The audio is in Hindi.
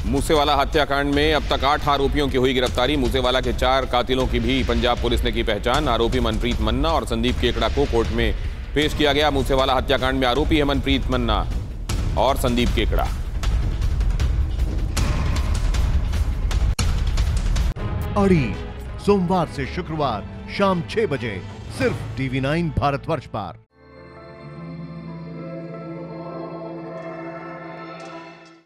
मूसेवाला हत्याकांड में अब तक 8 आरोपियों की हुई गिरफ्तारी। मूसेवाला के 4 कातिलों की भी पंजाब पुलिस ने की पहचान। आरोपी मनप्रीत मन्ना और संदीप केकड़ा को कोर्ट में पेश किया गया। मूसेवाला हत्याकांड में आरोपी है मनप्रीत मन्ना और संदीप केकड़ा। अड़ी सोमवार से शुक्रवार शाम 6 बजे सिर्फ TV9 भारतवर्ष पर।